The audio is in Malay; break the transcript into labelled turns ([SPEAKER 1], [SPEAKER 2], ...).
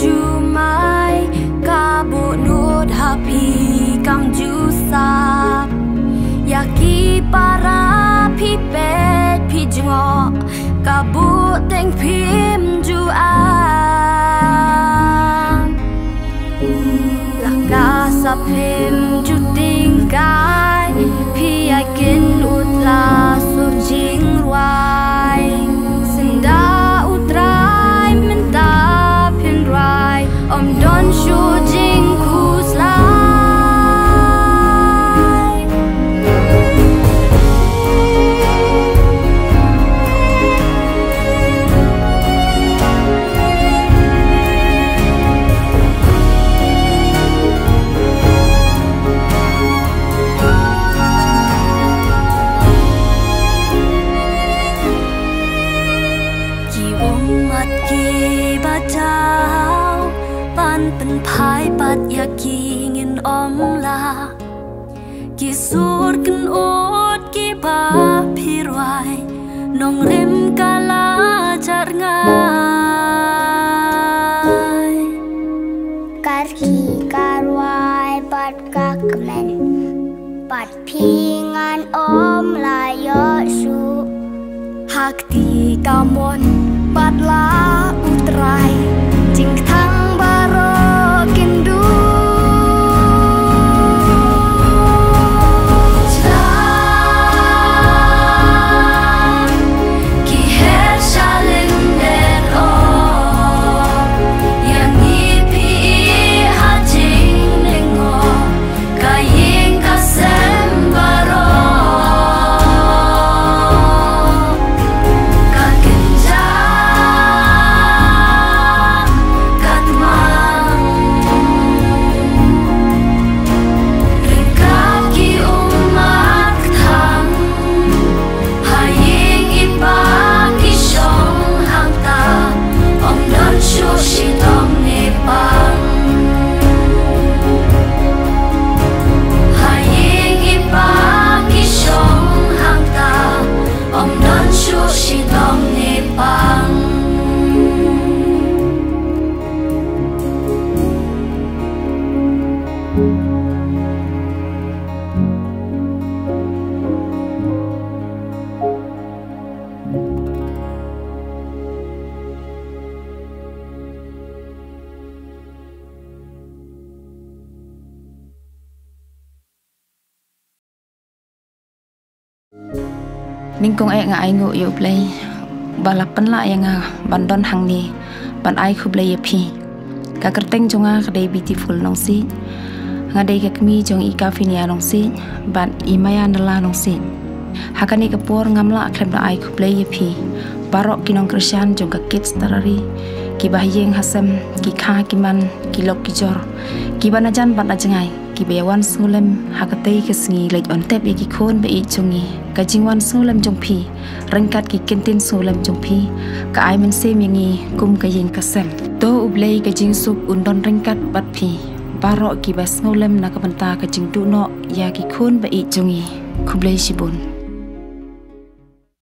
[SPEAKER 1] ju mai ka bo nut happy kam ju sa yaki para pi pet pi jungo ka bo teng phim ju an la ka sa phim ju ting kai pi ai kin ut la su jing ruai sinda utrai min ta pin rai don shu jing kus laiเป็นพายปัดอยากกินเงินอมลากี่สูดกันอดกี่บาพี่รวยน้องเร็มกาลาจัดงายการขี่การวายปัดกักแมนปัดพี่งานอมลายยอชูหักตีกามนปัดลาอุตรายจิงทั้งกินดู
[SPEAKER 2] Ningkong ay nga ay ngu yu play balapan la yang bandon hang ni ban ai khu play pi ka kerteng jonga kadai beautiful nong si ngadai ka kmi jong I cafe ni nong si ban imaya ndala nong si hakani kapur ngamla klem la ai khu play pi barok kinong krisyan jong ka kids tarari ki bahyeng hasem ki kha ki man ki lok ki jor ki banajan ban ajangai ki bewan sulem hakatei ke singi lej on tep ki khon be I chungi ka jingwan sulem jong phi rangkat ki kentin sulem jong phi ka ai men sem yangi kum ka yin ka sem to ublei ka jing sup undon rangkat bat phi baro ki bas sulem na ka banta ka jing tu no ya ki khon be I chungi khublei shibun